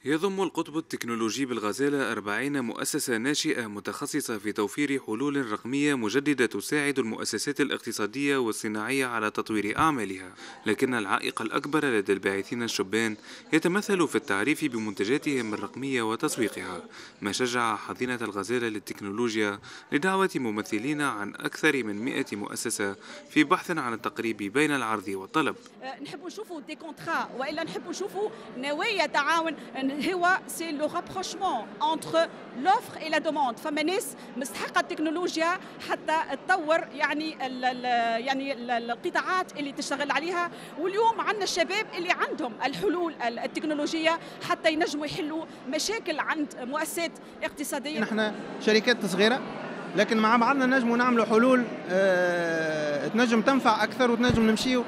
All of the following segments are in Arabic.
يضم القطب التكنولوجي بالغزالة 40 مؤسسة ناشئة متخصصة في توفير حلول رقمية مجددة تساعد المؤسسات الاقتصادية والصناعية على تطوير أعمالها، لكن العائق الأكبر لدى الباحثين الشبان يتمثل في التعريف بمنتجاتهم الرقمية وتسويقها، ما شجع حاضنة الغزالة للتكنولوجيا لدعوة ممثلين عن أكثر من 100 مؤسسة في بحث عن التقريب بين العرض والطلب. نحبوا نشوفوا دي كونترا والا نحبوا نشوفوا نوايا تعاون. هو سي لو رابروشمون انتر لوفر اي لا دوموند. فما ناس مستحقه التكنولوجيا حتى تطور يعني القطاعات اللي تشتغل عليها، واليوم عندنا الشباب اللي عندهم الحلول التكنولوجيه حتى ينجموا يحلوا مشاكل عند مؤسسات اقتصاديه. نحن شركات صغيره لكن مع بعضنا نجموا نعملوا حلول تنجم تنفع اكثر وتنجم نمشيو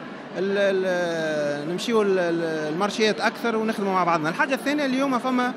المارشيات اكثر ونخدموا مع بعضنا. الحاجه الثانيه اليوم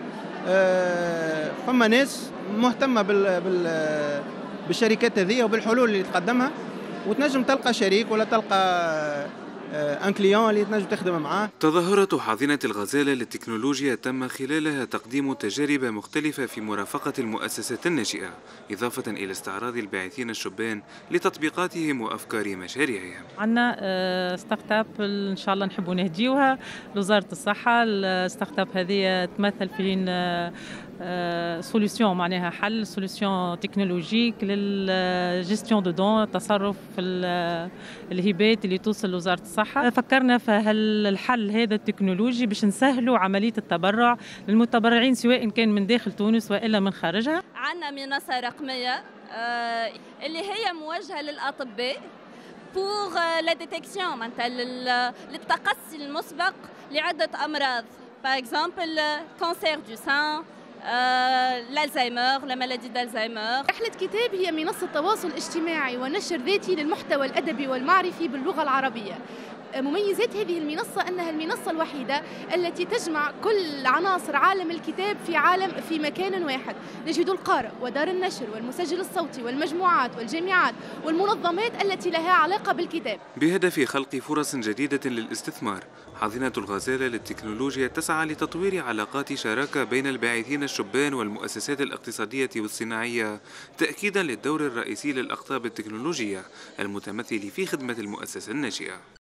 فما ناس مهتمه بالشركات هذه وبالحلول اللي تقدمها، وتنجم تلقى شريك ولا تلقى ان كليون اللي تنجم تخدم معاه. تظاهرة حاضنة الغزالة للتكنولوجيا تم خلالها تقديم تجارب مختلفة في مرافقة المؤسسات الناشئة، إضافة إلى استعراض الباحثين الشبان لتطبيقاتهم وأفكار مشاريعهم. عندنا ستارت اب إن شاء الله نحبوا نهديوها لوزارة الصحة. الستارت اب هذه تمثل في سوليسيون، معناها حل سوليسيون تكنولوجيك للجيستيون دو دون، التصرف في الهبات اللي توصل لوزارة الصحة. فكرنا في الحل هذا التكنولوجي باش نسهلوا عملية التبرع للمتبرعين سواء كان من داخل تونس وإلا من خارجها. عندنا منصة رقمية اللي هي موجهة للأطباء pour la détection معناتها للتقصي المسبق لعدة أمراض، par exemple cancer du sein، الزهايمر، لا مالادي دالزهايمر. رحلة كتاب هي منصة تواصل اجتماعي ونشر ذاتي للمحتوى الأدبي والمعرفي باللغة العربية. مميزات هذه المنصة أنها المنصة الوحيدة التي تجمع كل عناصر عالم الكتاب في مكان واحد. نجد القارئ ودار النشر والمسجل الصوتي والمجموعات والجامعات والمنظمات التي لها علاقة بالكتاب. بهدف خلق فرص جديدة للاستثمار، حاضنة الغزالة للتكنولوجيا تسعى لتطوير علاقات شراكة بين الباحثين الشبان والمؤسسات الاقتصادية والصناعية، تأكيدا للدور الرئيسي للأقطاب التكنولوجية المتمثل في خدمة المؤسسة الناشئة.